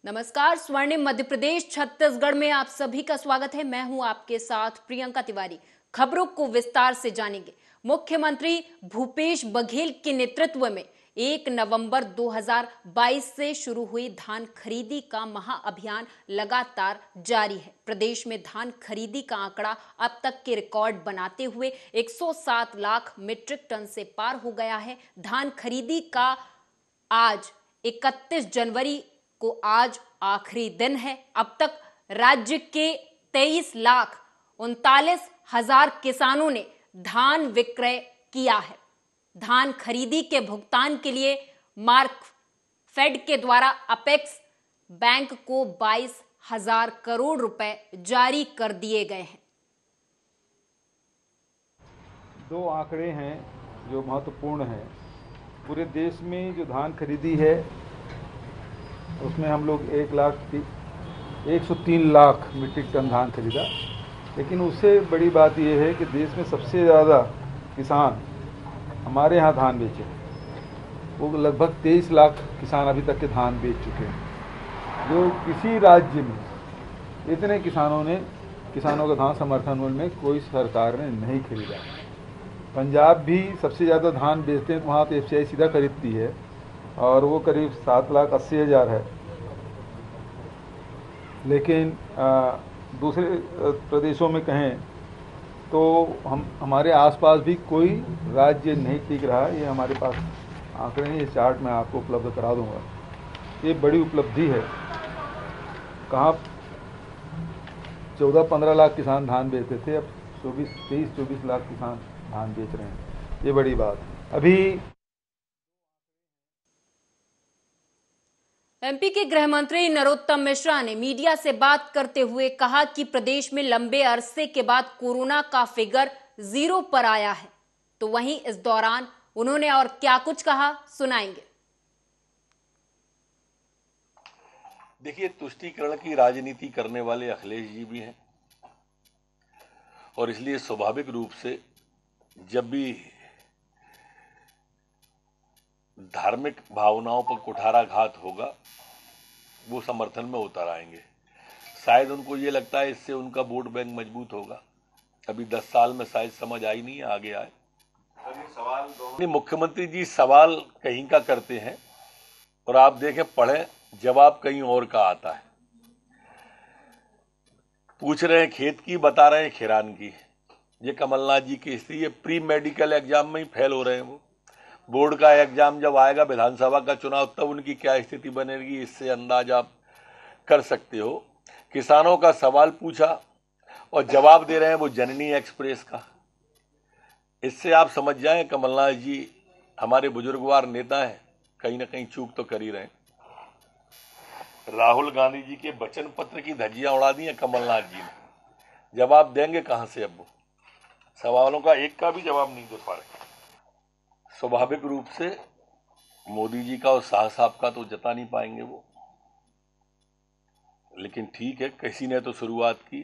नमस्कार। स्वर्णिम मध्य प्रदेश छत्तीसगढ़ में आप सभी का स्वागत है। मैं हूं आपके साथ प्रियंका तिवारी। खबरों को विस्तार से जानेंगे। मुख्यमंत्री भूपेश बघेल के नेतृत्व में 1 नवंबर 2022 से शुरू हुई धान खरीदी का महाअभियान लगातार जारी है। प्रदेश में धान खरीदी का आंकड़ा अब तक के रिकॉर्ड बनाते हुए 107 लाख मीट्रिक टन से पार हो गया है। धान खरीदी का आज 31 जनवरी को आज आखिरी दिन है। अब तक राज्य के 23,39,000 किसानों ने धान विक्रय किया है। धान खरीदी के भुगतान के लिए मार्कफेड के द्वारा अपेक्स बैंक को 22,000 करोड़ रुपए जारी कर दिए गए हैं। दो आंकड़े हैं जो महत्वपूर्ण हैं। पूरे देश में जो धान खरीदी है उसमें हम लोग 103 लाख मीट्रिक टन धान खरीदा, लेकिन उससे बड़ी बात यह है कि देश में सबसे ज़्यादा किसान हमारे यहाँ धान बेचे। वो लगभग 23 लाख किसान अभी तक के धान बेच चुके हैं, जो किसी राज्य में इतने किसानों का धान समर्थन मूल्य में कोई सरकार ने नहीं खरीदा। पंजाब भी सबसे ज़्यादा धान बेचते हैं, तो वहाँ तो एफसीआई सीधा खरीदती है और वो करीब 7,80,000 है। लेकिन दूसरे प्रदेशों में कहें तो हमारे आसपास भी कोई राज्य नहीं टिक रहा। ये हमारे पास आंकड़े हैं, ये चार्ट मैं आपको उपलब्ध करा दूंगा। ये बड़ी उपलब्धि है। कहाँ 14-15 लाख किसान धान बेचते थे, अब 23-24 लाख किसान धान बेच रहे हैं। ये बड़ी बात। अभी एमपी के गृह मंत्री नरोत्तम मिश्रा ने मीडिया से बात करते हुए कहा कि प्रदेश में लंबे अरसे के बाद कोरोना का फिगर 0 पर आया है। तो वहीं इस दौरान उन्होंने और क्या कुछ कहा, सुनाएंगे। देखिए, तुष्टीकरण की राजनीति करने वाले अखिलेश जी भी हैं और इसलिए स्वाभाविक रूप से जब भी धार्मिक भावनाओं पर कुठाराघात होगा वो समर्थन में उतर आएंगे। शायद उनको ये लगता है इससे उनका वोट बैंक मजबूत होगा। अभी 10 साल में शायद समझ आई नहीं है, आगे आए। मुख्यमंत्री जी सवाल कहीं का करते हैं और आप देखें, पढ़ें, जवाब कहीं और का आता है। पूछ रहे हैं खेत की, बता रहे हैं खिरान की। ये कमलनाथ जी की स्थिति है। प्री मेडिकल एग्जाम में ही फेल हो रहे हैं वो। बोर्ड का एग्जाम जब आएगा, विधानसभा का चुनाव, तब उनकी क्या स्थिति बनेगी, इससे अंदाज आप कर सकते हो। किसानों का सवाल पूछा और जवाब दे रहे हैं वो जननी एक्सप्रेस का। इससे आप समझ जाएं कमलनाथ जी हमारे बुजुर्गवार नेता हैं, कहीं ना कहीं चूक तो कर ही रहे हैं। राहुल गांधी जी के वचन पत्र की धज्जियां उड़ा दी हैं कमलनाथ जी ने। जवाब देंगे कहां से? अब वो सवालों का एक का भी जवाब नहीं दे पा रहे। स्वाभाविक रूप से मोदी जी का और शाह साहब का तो जता नहीं पाएंगे वो, लेकिन ठीक है, किसी ने तो शुरुआत की।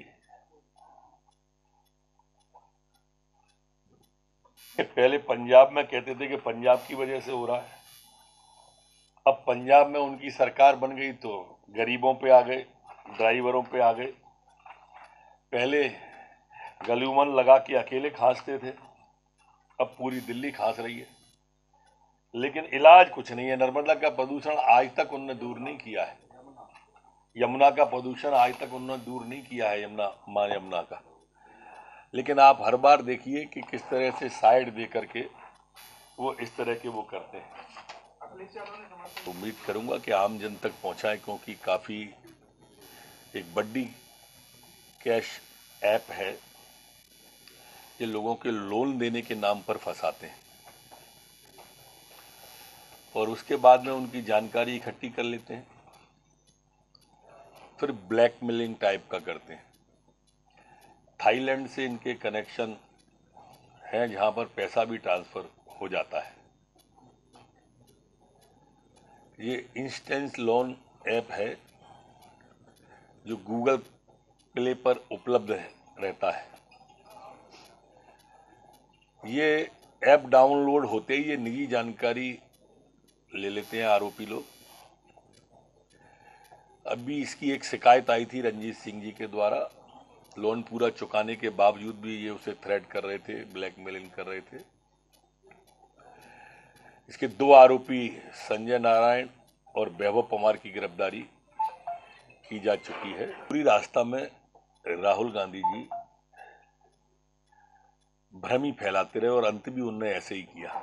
पहले पंजाब में कहते थे कि पंजाब की वजह से हो रहा है। अब पंजाब में उनकी सरकार बन गई तो गरीबों पे आ गए, ड्राइवरों पे आ गए। पहले गलूमन लगा के अकेले खांसते थे, अब पूरी दिल्ली खांस रही है। लेकिन इलाज कुछ नहीं है। नर्मदा का प्रदूषण आज तक उन्होंने दूर नहीं किया है। यमुना का प्रदूषण आज तक उन्होंने दूर नहीं किया है, मां यमुना का। लेकिन आप हर बार देखिए कि किस तरह से साइड दे करके वो इस तरह के वो करते हैं। उम्मीद करूंगा कि आम जन तक पहुंचाएं, क्योंकि काफी एक बड़ी कैश ऐप है। ये लोगों के लोन देने के नाम पर फंसाते हैं और उसके बाद में उनकी जानकारी इकट्ठी कर लेते हैं, फिर ब्लैकमेलिंग टाइप का करते हैं। थाईलैंड से इनके कनेक्शन हैं, जहां पर पैसा भी ट्रांसफर हो जाता है। ये इंस्टेंट लोन ऐप है जो गूगल प्ले पर उपलब्ध रहता है। ये ऐप डाउनलोड होते ही ये निजी जानकारी ले लेते हैं आरोपी लोग। अभी इसकी एक शिकायत आई थी रंजीत सिंह जी के द्वारा। लोन पूरा चुकाने के बावजूद भी ये उसे थ्रेट कर रहे थे, ब्लैकमेलिंग कर रहे थे। इसके 2 आरोपी संजय नारायण और वैभव पवार की गिरफ्तारी की जा चुकी है। पूरी रास्ता में राहुल गांधी जी भ्रम फैलाते रहे और अंत भी उनने ऐसे ही किया।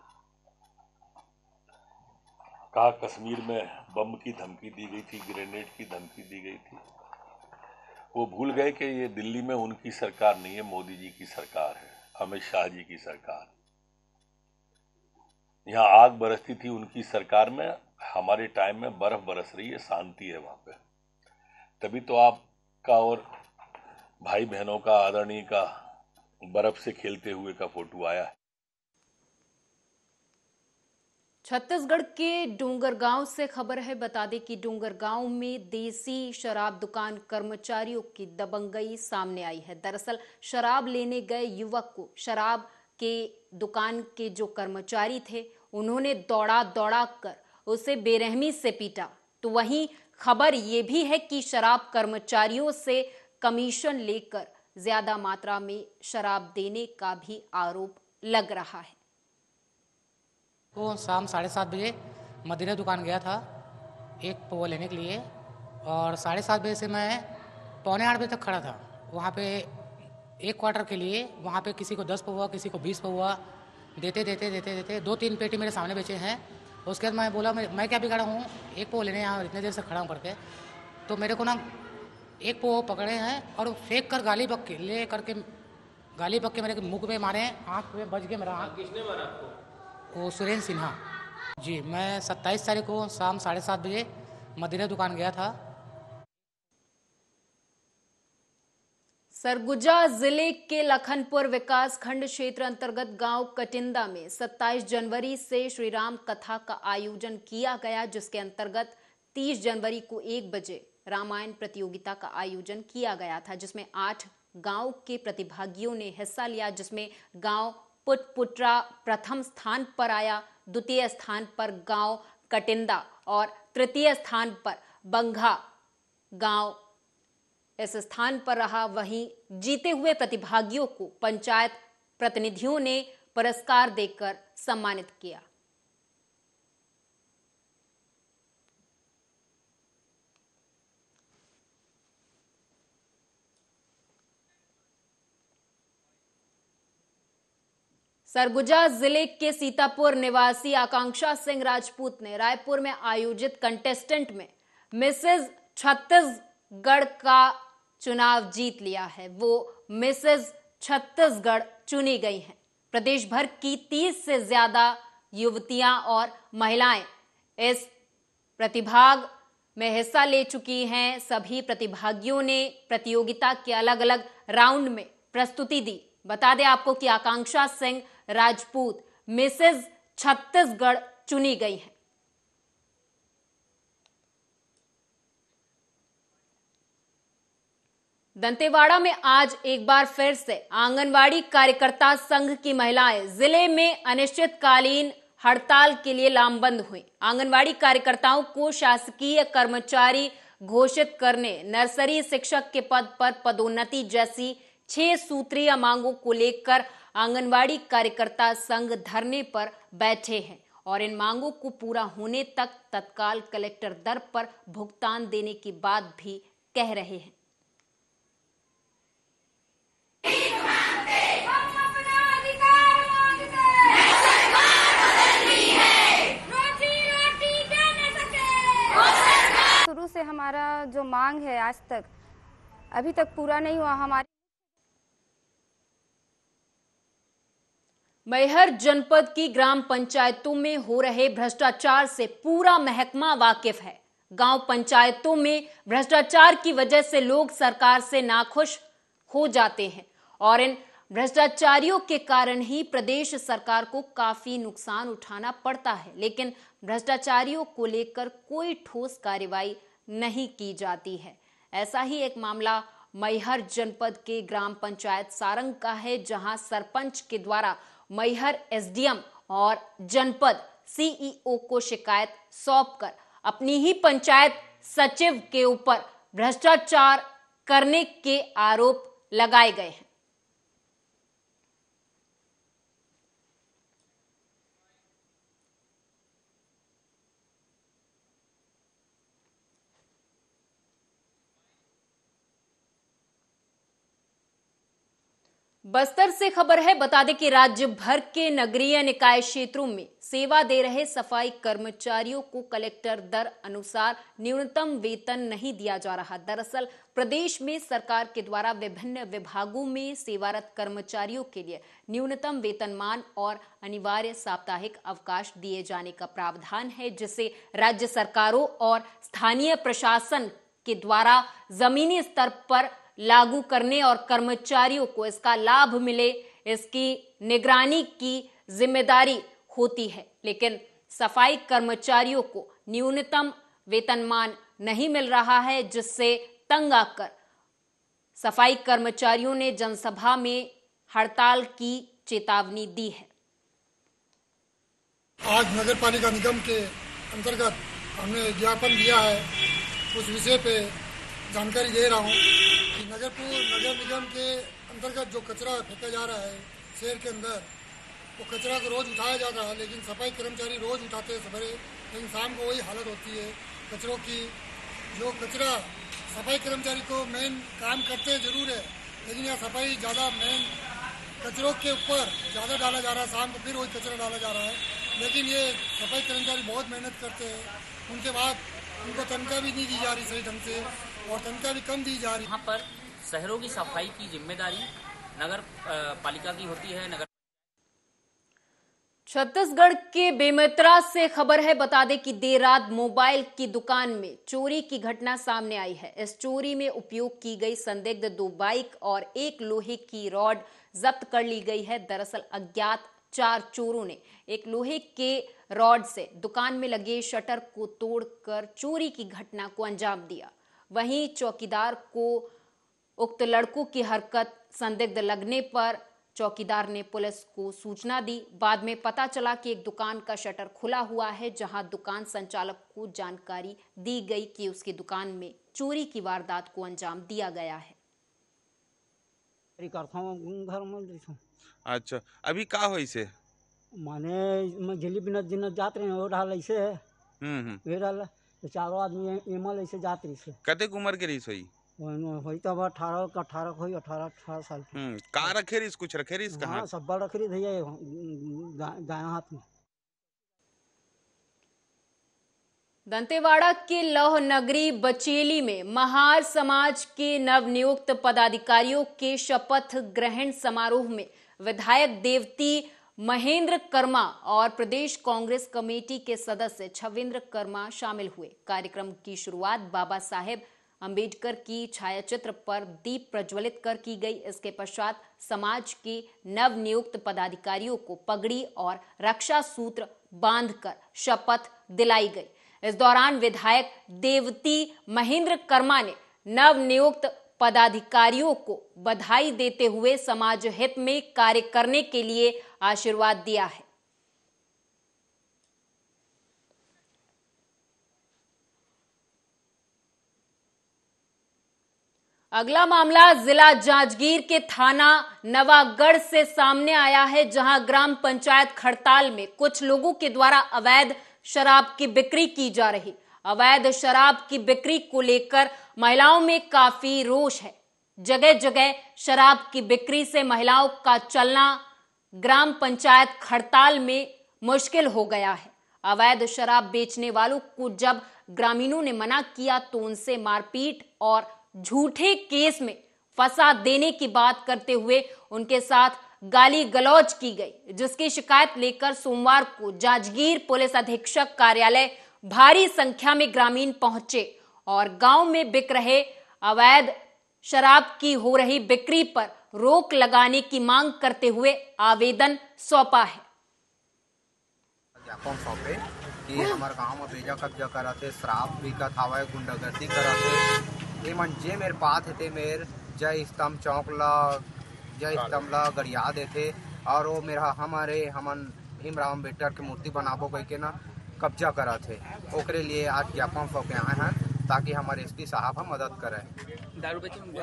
कहा कश्मीर में बम की धमकी दी गई थी, ग्रेनेड की धमकी दी गई थी। वो भूल गए कि ये दिल्ली में उनकी सरकार नहीं है, मोदी जी की सरकार है, अमित शाह जी की सरकार। यहाँ आग बरसती थी उनकी सरकार में, हमारे टाइम में बर्फ बरस रही है, शांति है वहां पे। तभी तो आपका और भाई बहनों का, आदरणीय का बर्फ से खेलते हुए का फोटो आया है। छत्तीसगढ़ के डोंगरगांव से खबर है। बता दें कि डोंगरगांव में देसी शराब दुकान कर्मचारियों की दबंगई सामने आई है। दरअसल शराब लेने गए युवक को शराब के दुकान के जो कर्मचारी थे उन्होंने दौड़ा कर उसे बेरहमी से पीटा। तो वहीं खबर ये भी है कि शराब कर्मचारियों से कमीशन लेकर ज्यादा मात्रा में शराब देने का भी आरोप लग रहा है। तो शाम 7:30 बजे मदिरा दुकान गया था एक पौवा लेने के लिए, और 7:30 बजे से मैं 7:45 बजे तक खड़ा था वहाँ पे। एक क्वार्टर के लिए वहाँ पे किसी को 10 पौवा, किसी को 20 पौवा देते 2-3 पेटी मेरे सामने बेचे हैं। उसके बाद मैं बोला मैं क्या बिगाड़ा हूँ, एक पौवा लेने यहाँ इतने देर से खड़ा हूँ करके। तो मेरे को ना एक पौवा पकड़े हैं और फेंक कर गाली बक के मेरे मुँह पे मारे, आँख पे बज के मेरा आँख। किसने मारा आपको? वो सुरेंद्र सिन्हा जी। मैं 27 तारीख को शाम 7:30 बजे मदिरा दुकान गया था। सरगुजा जिले के लखनपुर विकास खंड क्षेत्र अंतर्गत गांव कटिंदा में 27 जनवरी से श्री राम कथा का आयोजन किया गया, जिसके अंतर्गत 30 जनवरी को 1 बजे रामायण प्रतियोगिता का आयोजन किया गया था, जिसमें 8 गांव के प्रतिभागियों ने हिस्सा लिया। जिसमें गांव पुटपुटरा प्रथम स्थान पर आया, द्वितीय स्थान पर गांव कटिंदा और तृतीय स्थान पर बंघा गांव इस स्थान पर रहा। वहीं जीते हुए प्रतिभागियों को पंचायत प्रतिनिधियों ने पुरस्कार देकर सम्मानित किया। सरगुजा जिले के सीतापुर निवासी आकांक्षा सिंह राजपूत ने रायपुर में आयोजित कंटेस्टेंट में मिसेज छत्तीसगढ़ का चुनाव जीत लिया है। वो मिसेज छत्तीसगढ़ चुनी गई हैं। प्रदेश भर की 30 से ज्यादा युवतियां और महिलाएं इस प्रतिभाग में हिस्सा ले चुकी हैं। सभी प्रतिभागियों ने प्रतियोगिता के अलग अलग राउंड में प्रस्तुति दी। बता दें आपको कि आकांक्षा सिंह राजपूत मिसेज छत्तीसगढ़ चुनी गई हैं। दंतेवाड़ा में आज एक बार फिर से आंगनवाड़ी कार्यकर्ता संघ की महिलाएं जिले में अनिश्चितकालीन हड़ताल के लिए लामबंद हुई। आंगनवाड़ी कार्यकर्ताओं को शासकीय कर्मचारी घोषित करने, नर्सरी शिक्षक के पद पर पदोन्नति जैसी 6 सूत्रीय मांगों को लेकर आंगनवाड़ी कार्यकर्ता संघ धरने पर बैठे हैं और इन मांगों को पूरा होने तक तत्काल कलेक्टर दर पर भुगतान देने की बात भी कह रहे हैं। शुरू से हमारा जो मांग है आज तक अभी तक पूरा नहीं हुआ। हमारी मैहर जनपद की ग्राम पंचायतों में हो रहे भ्रष्टाचार से पूरा महकमा वाकिफ है। गांव पंचायतों में भ्रष्टाचार की वजह से लोग सरकार से नाखुश हो जाते हैं और इन भ्रष्टाचारियों के कारण ही प्रदेश सरकार को काफी नुकसान उठाना पड़ता है। लेकिन भ्रष्टाचारियों को लेकर कोई ठोस कार्रवाई नहीं की जाती है। ऐसा ही एक मामला मैहर जनपद के ग्राम पंचायत सारंग का है, जहां सरपंच के द्वारा मैहर एसडीएम और जनपद सीईओ को शिकायत सौंपकर अपनी ही पंचायत सचिव के ऊपर भ्रष्टाचार करने के आरोप लगाए गए हैं। बस्तर से खबर है, बता दें कि राज्य भर के नगरीय निकाय क्षेत्रों में सेवा दे रहे सफाई कर्मचारियों को कलेक्टर दर अनुसार न्यूनतम वेतन नहीं दिया जा रहा। दरअसल प्रदेश में सरकार के द्वारा विभिन्न विभागों में सेवारत कर्मचारियों के लिए न्यूनतम वेतनमान और अनिवार्य साप्ताहिक अवकाश दिए जाने का प्रावधान है, जिसे राज्य सरकारों और स्थानीय प्रशासन के द्वारा जमीनी स्तर पर लागू करने और कर्मचारियों को इसका लाभ मिले, इसकी निगरानी की जिम्मेदारी होती है। लेकिन सफाई कर्मचारियों को न्यूनतम वेतनमान नहीं मिल रहा है, जिससे तंग आकर सफाई कर्मचारियों ने जनसभा में हड़ताल की चेतावनी दी है। आज नगर पालिका निगम के अंतर्गत हमने ज्ञापन दिया है। उस विषय पे जानकारी दे रहा हूँ कि नगर निगम के अंतर्गत जो कचरा फेंका जा रहा है शहर के अंदर, वो कचरा को रोज उठाया जा रहा है, लेकिन सफाई कर्मचारी रोज उठाते हैं सवेरे, लेकिन शाम को वही हालत होती है कचरों की। जो कचरा सफाई कर्मचारी को मेन काम करते जरूर है, लेकिन यह सफाई ज़्यादा मेन कचरों के ऊपर ज़्यादा डाला जा रहा है, शाम को फिर वही कचरा डाला जा रहा है। लेकिन ये सफाई कर्मचारी बहुत मेहनत करते हैं, उनके बाद उनको तनख्वाह भी नहीं दी जा रही सही ढंग से, और तनख्वाह भी कम दी जा रही। यहाँ पर शहरों की सफाई की जिम्मेदारी नगर पालिका की होती है। नगर छत्तीसगढ़ के बेमेतरा से खबर है, बता दें कि देर रात मोबाइल की दुकान में चोरी की घटना सामने आई है। इस चोरी में उपयोग की गई संदिग्ध 2 बाइक और 1 लोहे की रॉड जब्त कर ली गई है। दरअसल अज्ञात 4 चोरों ने एक लोहे के रॉड से दुकान में लगे शटर को तोड़कर चोरी की घटना को अंजाम दिया। वहीं चौकीदार को उक्त लड़कों की हरकत संदिग्ध लगने पर चौकीदार ने पुलिस को सूचना दी। बाद में पता चला कि एक दुकान का शटर खुला हुआ है, जहां दुकान संचालक को जानकारी दी गई कि उसकी दुकान में चोरी की वारदात को अंजाम दिया गया है। अच्छा, अभी का होई से माने मैं झिली बिना दिन जात रहे हो रहा ऐसे है। वे रहा तो चारों आदमी एमल ऐसे जात रही से। कते उम्र के रहीस होई? होई तो 18 होई 18 साल की। का रखे रहीस, कुछ रखे रहीस कहां? हां, सब रखे रही भैया दायां हाथ में। दंतेवाड़ा के लौह नगरी बचेली में महार समाज के नवनियुक्त पदाधिकारियों के शपथ ग्रहण समारोह में विधायक देवती महेंद्र कर्मा और प्रदेश कांग्रेस कमेटी के सदस्य छविंद्र कर्मा शामिल हुए। कार्यक्रम की शुरुआत बाबा साहेब अंबेडकर की छायाचित्र पर दीप प्रज्वलित कर की गई। इसके पश्चात समाज के नवनियुक्त पदाधिकारियों को पगड़ी और रक्षा सूत्र बांधकर शपथ दिलाई गई। इस दौरान विधायक देवती महेंद्र कर्मा ने नवनियुक्त पदाधिकारियों को बधाई देते हुए समाज हित में कार्य करने के लिए आशीर्वाद दिया है। अगला मामला जिला जांजगीर के थाना नवागढ़ से सामने आया है, जहां ग्राम पंचायत खड़ताल में कुछ लोगों के द्वारा अवैध शराब की बिक्री की जा रही। अवैध शराब की बिक्री को लेकर महिलाओं में काफी रोष है। जगह जगह शराब की बिक्री से महिलाओं का चलना ग्राम पंचायत खड़ताल में मुश्किल हो गया है। अवैध शराब बेचने वालों को जब ग्रामीणों ने मना किया तो उनसे मारपीट और झूठे केस में फंसा देने की बात करते हुए उनके साथ गाली गलौज की गई, जिसकी शिकायत लेकर सोमवार को जांजगीर पुलिस अधीक्षक कार्यालय भारी संख्या में ग्रामीण पहुंचे और गांव में बिक रहे अवैध शराब की हो रही बिक्री पर रोक लगाने की मांग करते हुए आवेदन सौंपा है। ज्ञापन सौंपे कि हमारे गांव में बेजा कब्जा कराते, शराब बिकत हवे, गुंडागर्दी कराते। ये मन जे मेरे पात है मेरे जय स्तंभ चौक ला गरिया देते और वो मेरा हमन भीमराव अम्बेडकर की मूर्ति बनाबो कह के ना कब्जा करा थे। ओकरे लिए आज ज्ञापन सौंपे आए हैं ताकि हमारे एसपी साहब हम मदद करें। दारू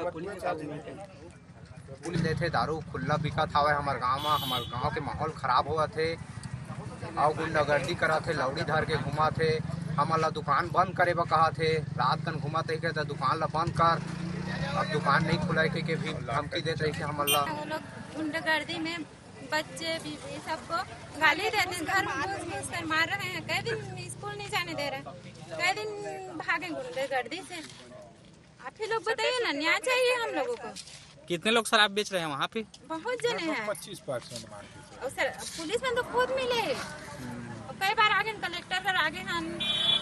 पुलिस लेते दारू खुला बिका था हमारे गाँव में, हमारे गाँव के माहौल खराब हुआ थे और गुंडागर्दी करा थे, लौड़ी धर के घुमा थे, हमारा दुकान बंद करे बा कहा थे, रात कन घुमा थे के दुकान ला बंद कर, अब दुकान नहीं खुला के भी धमकी देते हैं कि हमारा गुंडागर्दी में बच्चे बीवी सबको गाली देते हैं, घर में घुस कर मार रहे हैं, कई दिन स्कूल नहीं जाने दे रहे, कई दिन भागे गुंडागर्दी से। आप ही लोग बताइए ना, न्याय चाहिए हम लोगों को। कितने लोग शराब बेच रहे हैं वहाँ पे? बहुत जने हैं, 25% और सर पुलिस में तो खुद मिले और कई बार आगे कलेक्टर सर आगे हम।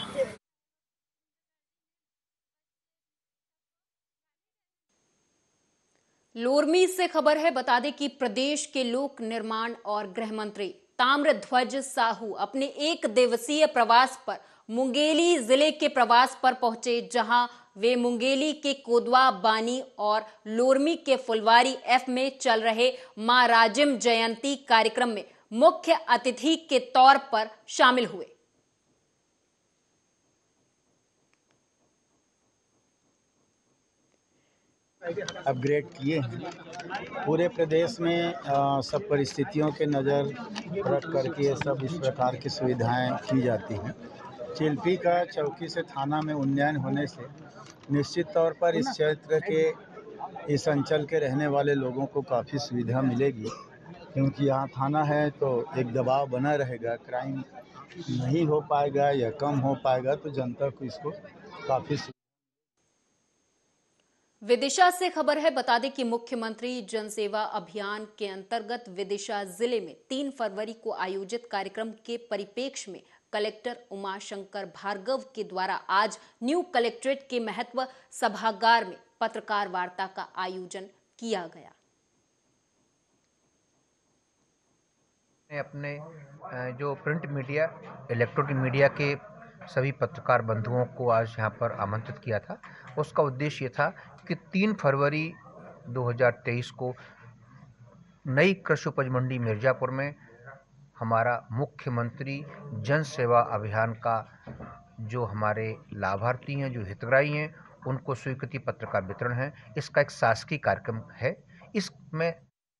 लोरमी से खबर है, बता दें कि प्रदेश के लोक निर्माण और गृह मंत्री ताम्रध्वज साहू अपने 1 दिवसीय प्रवास पर मुंगेली जिले के प्रवास पर पहुंचे, जहां वे मुंगेली के कोदवा बानी और लोरमी के फुलवारी एफ में चल रहे मां राजिम जयंती कार्यक्रम में मुख्य अतिथि के तौर पर शामिल हुए। अपग्रेड किए हैं पूरे प्रदेश में, सब परिस्थितियों के नज़र रख करके सब इस प्रकार की सुविधाएं की जाती हैं। चिल्पी का चौकी से थाना में उन्नयन होने से निश्चित तौर पर इस क्षेत्र के, इस अंचल के रहने वाले लोगों को काफ़ी सुविधा मिलेगी, क्योंकि यहाँ थाना है तो एक दबाव बना रहेगा, क्राइम नहीं हो पाएगा या कम हो पाएगा, तो जनता को इसको काफ़ी। विदिशा से खबर है, बता दें कि मुख्यमंत्री जनसेवा अभियान के अंतर्गत विदिशा जिले में 3 फरवरी को आयोजित कार्यक्रम के परिप्रेक्ष्य में कलेक्टर उमाशंकर भार्गव के द्वारा आज न्यू कलेक्ट्रेट के महत्व सभागार में पत्रकार वार्ता का आयोजन किया गया। अपने जो प्रिंट मीडिया, इलेक्ट्रॉनिक मीडिया के सभी पत्रकार बंधुओं को आज यहाँ पर आमंत्रित किया था। उसका उद्देश्य ये था कि 3 फरवरी 2023 को नई कृषि उपज मंडी मिर्जापुर में हमारा मुख्यमंत्री जन सेवा अभियान का जो हमारे लाभार्थी हैं, जो हितग्राही हैं, उनको स्वीकृति पत्र का वितरण है। इसका एक शासकीय कार्यक्रम है। इसमें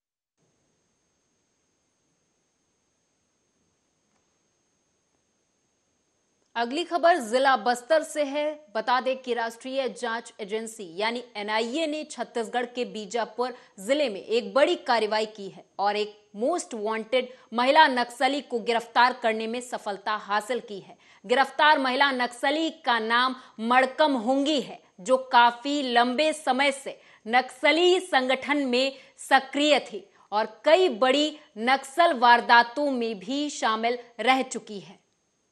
अगली खबर जिला बस्तर से है, बता दें कि राष्ट्रीय जांच एजेंसी यानी एनआईए ने छत्तीसगढ़ के बीजापुर जिले में एक बड़ी कार्रवाई की है और एक मोस्ट वांटेड महिला नक्सली को गिरफ्तार करने में सफलता हासिल की है। गिरफ्तार महिला नक्सली का नाम मड़कम हुंगी है, जो काफी लंबे समय से नक्सली संगठन में सक्रिय थी और कई बड़ी नक्सल वारदातों में भी शामिल रह चुकी है।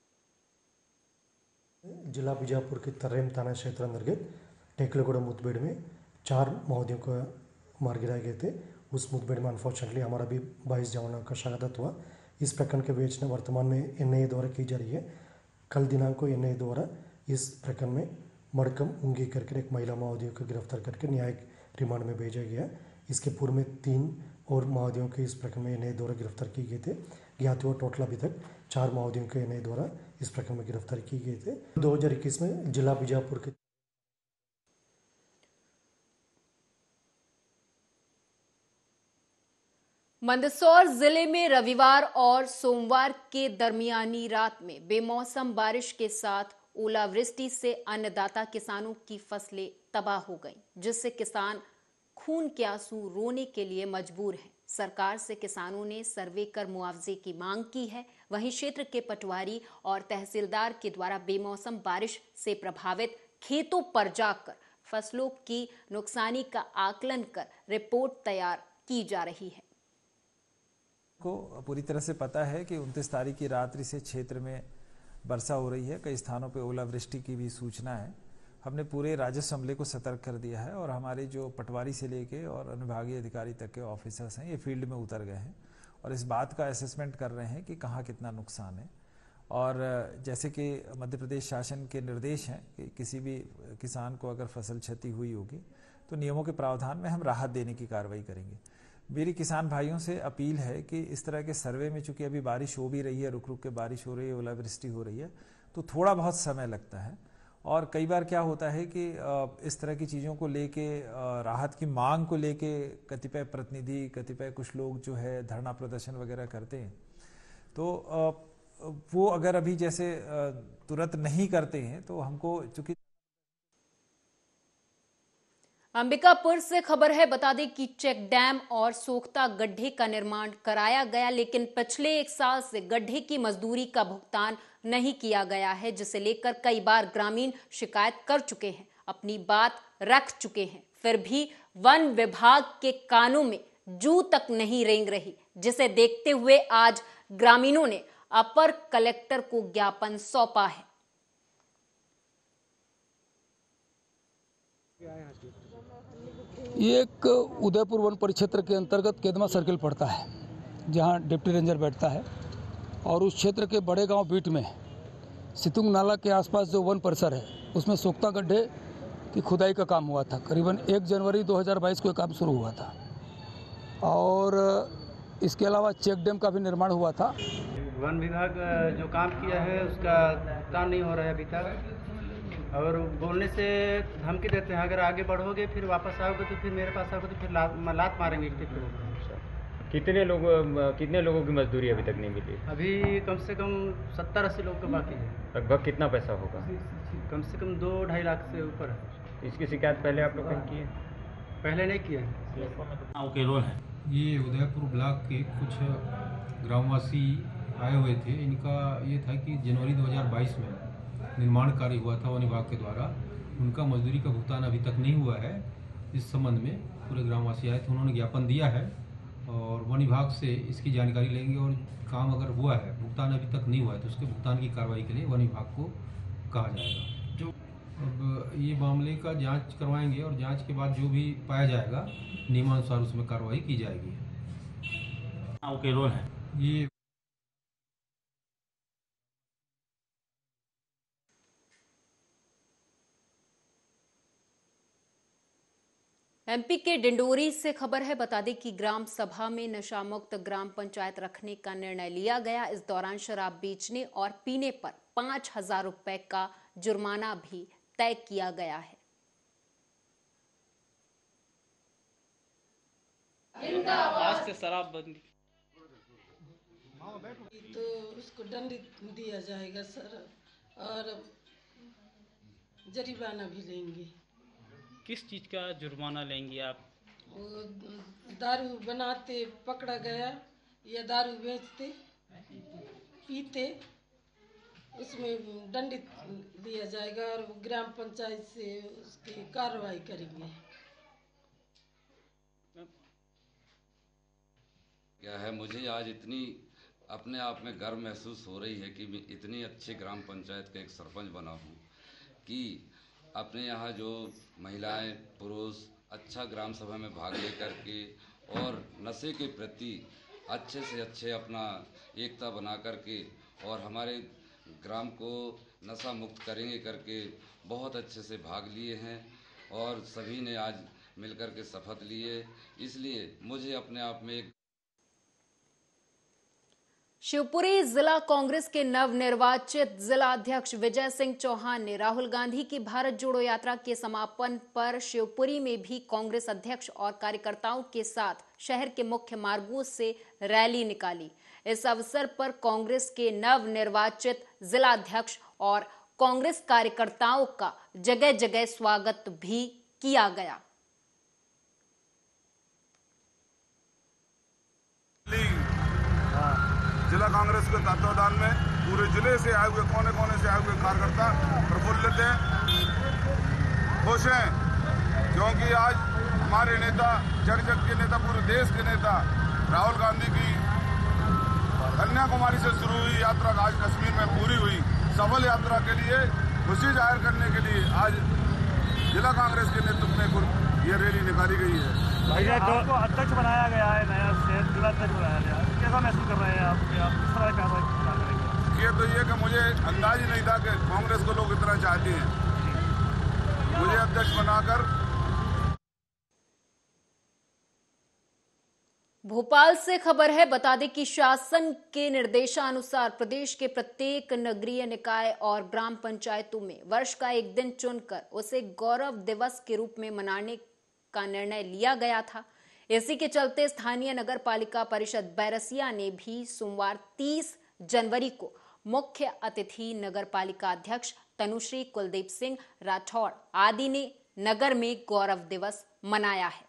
जिला बीजापुर के तर्रेम थाना क्षेत्र अंतर्गत टेकलगुड़ा मुठभेड़ में 4 माओवादियों को मार गिराए गए थे। उस मुठभेड़ में अनफॉर्चुनेटली हमारा भी 22 जवानों का शहादत हुआ। इस प्रकरण के विवेचना वर्तमान में एनआईए द्वारा की जा रही है। कल दिनांक को एनआईए द्वारा इस प्रकरण में मड़कम उंगी करके एक महिला माओवादियों को गिरफ्तार करके न्यायिक रिमांड में भेजा गया। इसके पूर्व में 3 और माओवादियों के इस प्रकरण में एनआईए द्वारा गिरफ्तार किए गए थे। ज्ञात हुआ टोटल अभी तक 4 माओवादियों के एनआईए द्वारा इस प्रकरण में गिरफ्तार किए गए थे। 2021 में जिला बीजापुर के मंदसौर जिले में रविवार और सोमवार के दरमियानी रात में बेमौसम बारिश के साथ ओलावृष्टि से अन्नदाता किसानों की फसलें तबाह हो गईं, जिससे किसान खून के आंसू रोने के लिए मजबूर हैं। सरकार से किसानों ने सर्वे कर मुआवजे की मांग की है। वहीं क्षेत्र के पटवारी और तहसीलदार के द्वारा बेमौसम बारिश से प्रभावित खेतों पर जाकर फसलों की नुकसानी का आकलन कर रिपोर्ट तैयार की जा रही है। को पूरी तरह से पता है कि 29 तारीख की रात्रि से क्षेत्र में वर्षा हो रही है। कई स्थानों पर ओलावृष्टि की भी सूचना है। हमने पूरे राजस्व अमले को सतर्क कर दिया है और हमारे जो पटवारी से लेके और अनुभागीय अधिकारी तक के ऑफिसर्स हैं, ये फील्ड में उतर गए हैं और इस बात का असेसमेंट कर रहे हैं कि कहाँ कितना नुकसान है। और जैसे कि मध्य प्रदेश शासन के निर्देश हैं कि किसी भी किसान को अगर फसल क्षति हुई होगी तो नियमों के प्रावधान में हम राहत देने की कार्रवाई करेंगे। मेरी किसान भाइयों से अपील है कि इस तरह के सर्वे में, चूंकि अभी बारिश हो भी रही है, रुक रुक के बारिश हो रही है, ओलावृष्टि हो रही है, तो थोड़ा बहुत समय लगता है और कई बार क्या होता है कि इस तरह की चीज़ों को लेके राहत की मांग को लेके कतिपय प्रतिनिधि, कतिपय कुछ लोग जो है धरना प्रदर्शन वगैरह करते हैं, तो वो अगर अभी जैसे तुरंत नहीं करते हैं तो हमको चूंकि अंबिकापुर से खबर है, बता दें कि चेक डैम और सोख्ता गड्ढे का निर्माण कराया गया, लेकिन पिछले 1 साल से गड्ढे की मजदूरी का भुगतान नहीं किया गया है, जिसे लेकर कई बार ग्रामीण शिकायत कर चुके हैं, अपनी बात रख चुके हैं। फिर भी वन विभाग के कानों में जू तक नहीं रेंग रही, जिसे देखते हुए आज ग्रामीणों ने अपर कलेक्टर को ज्ञापन सौंपा है। ये एक उदयपुर वन परिक्षेत्र के अंतर्गत केदमा सर्किल पड़ता है, जहां डिप्टी रेंजर बैठता है, और उस क्षेत्र के बड़े गांव बीट में सितुंग नाला के आसपास जो वन परिसर है उसमें सोख्ता गड्ढे की खुदाई का काम हुआ था। करीबन 1 जनवरी 2022 को काम शुरू हुआ था, और इसके अलावा चेक डैम का भी निर्माण हुआ था। वन विभाग जो काम किया है उसका काम नहीं हो रहा है अभी तक, और बोलने से धमकी देते हैं, अगर आगे बढ़ोगे फिर वापस आओगे तो फिर मेरे पास आओगे तो फिर लात मारेंगे। कितने लोगों की मजदूरी अभी तक नहीं मिली? अभी कम से कम 70-80 लोग का बाकी है। लगभग कितना पैसा होगा? कम से कम 2-2.5 लाख से ऊपर है। इसकी शिकायत पहले आप लोगों ने की है? पहले नहीं किया है। केवल है ये उदयपुर ब्लॉक के कुछ ग्रामवासी आए हुए थे। इनका ये था कि जनवरी 2022 में निर्माण कार्य हुआ था वन विभाग के द्वारा, उनका मजदूरी का भुगतान अभी तक नहीं हुआ है। इस संबंध में पूरे ग्रामवासी आए थे, उन्होंने ज्ञापन दिया है और वन विभाग से इसकी जानकारी लेंगे, और काम अगर हुआ है, भुगतान अभी तक नहीं हुआ है, तो उसके भुगतान की कार्रवाई के लिए वन विभाग को कहा जाएगा। जो अब ये मामले का जांच करवाएंगे और जांच के बाद जो भी पाया जाएगा नियमानुसार उसमें कार्रवाई की जाएगी। केवल है ये एमपी के डिंडोरी से खबर है, बता दें कि ग्राम सभा में नशा मुक्त ग्राम पंचायत रखने का निर्णय लिया गया। इस दौरान शराब बेचने और पीने पर 5,000 रुपए का जुर्माना भी तय किया गया है। आज से शराब बंदी तो उसको दंड दिया जाएगा सर, और जरिमाना भी लेंगे। किस चीज का जुर्माना लेंगे आप? वो दारू बनाते पकड़ा गया या दारू बेचते पीते, उसमें दंडित दिया जाएगा, और ग्राम पंचायत से उसकी कार्रवाई करेंगे। क्या है, मुझे आज इतनी अपने आप में गर्व महसूस हो रही है कि मैं इतनी अच्छी ग्राम पंचायत का एक सरपंच बना हूँ कि अपने यहाँ जो महिलाएं पुरुष अच्छा ग्राम सभा में भाग लेकर के और नशे के प्रति अच्छे से अच्छे अपना एकता बना करके और हमारे ग्राम को नशा मुक्त करेंगे करके बहुत अच्छे से भाग लिए हैं, और सभी ने आज मिलकर के शपथ लिए। इसलिए मुझे अपने आप में एक शिवपुरी जिला कांग्रेस के नवनिर्वाचित जिला अध्यक्ष विजय सिंह चौहान ने राहुल गांधी की भारत जोड़ो यात्रा के समापन पर शिवपुरी में भी कांग्रेस अध्यक्ष और कार्यकर्ताओं के साथ शहर के मुख्य मार्गों से रैली निकाली। इस अवसर पर कांग्रेस के नवनिर्वाचित जिला अध्यक्ष और कांग्रेस कार्यकर्ताओं का जगह जगह स्वागत भी किया गया। जिला कांग्रेस के तत्वावधान में पूरे जिले से आए हुए कोने कोने से आए हुए कार्यकर्ता प्रफुल्लित हैं, खुश हैं, क्योंकि आज हमारे नेता, जग के नेता, पूरे देश के नेता राहुल गांधी की कन्याकुमारी से शुरू हुई यात्रा आज कश्मीर में पूरी हुई। सफल यात्रा के लिए खुशी जाहिर करने के लिए आज जिला कांग्रेस के नेतृत्व में ये रैली निकाली गई है। आपको अध्यक्ष बनाया गया है, नया जिला अध्यक्ष बनाया गया, कैसा महसूस कर रहे हैं आप किस तरह का काम करेंगे? ये तो ये कि मुझे अंदाज ही नहीं था कि कांग्रेस को लोग इतना चाहते हैं, मुझे अध्यक्ष बनाकर। भोपाल से खबर है, बता दें कि शासन के निर्देशानुसार प्रदेश के प्रत्येक नगरीय निकाय और ग्राम पंचायतों में वर्ष का एक दिन चुनकर उसे गौरव दिवस के रूप में मनाने का निर्णय लिया गया था। इसी के चलते स्थानीय नगर पालिका परिषद बैरसिया ने भी सोमवार 30 जनवरी को मुख्य अतिथि नगर पालिका अध्यक्ष तनुश्री कुलदीप सिंह राठौड़ आदि ने नगर में गौरव दिवस मनाया है।